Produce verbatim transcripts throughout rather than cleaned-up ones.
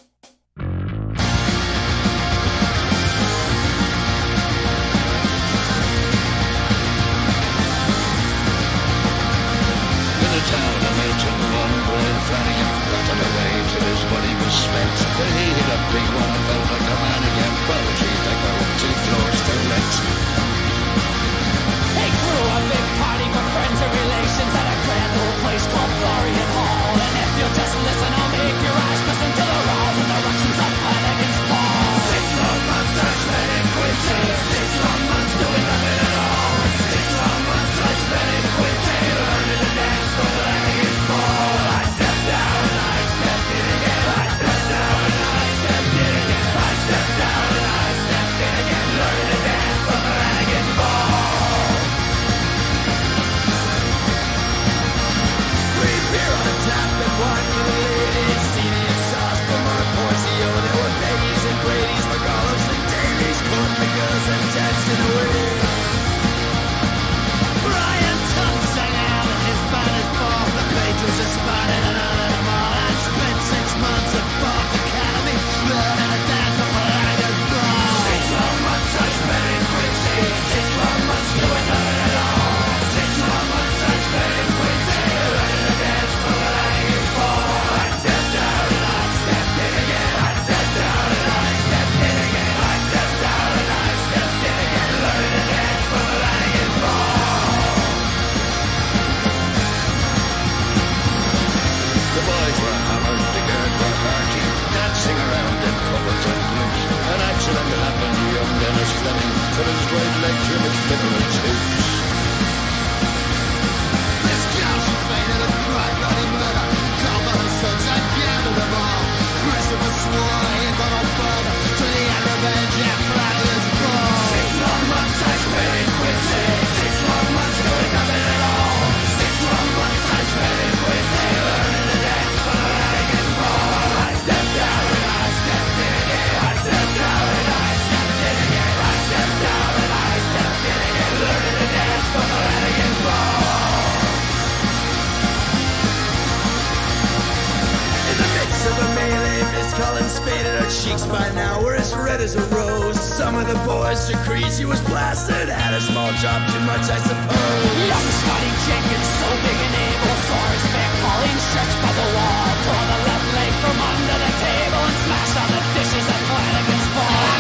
Collins faded her cheeks by now were as red as a rose. Some of the boys decreed she was blasted. Had a small job, too much I suppose. Young Scotty Jenkins, so big and able, saw his back falling stretched by the wall. Tore the left leg from under the table and smashed on the dishes at Flanagan's bar.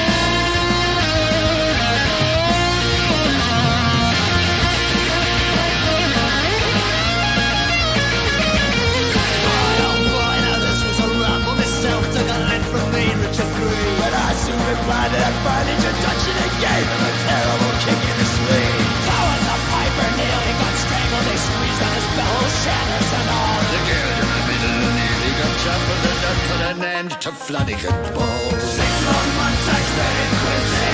Replied to that fine introduction and gave him a terrible kick in the sleeve. Towing the piper nearly got strangled. They squeezed on his bellows, shatters and all. The girl in the middle nearly got trampled and that put an end to Flanagan's balls. Six long months I spent in prison.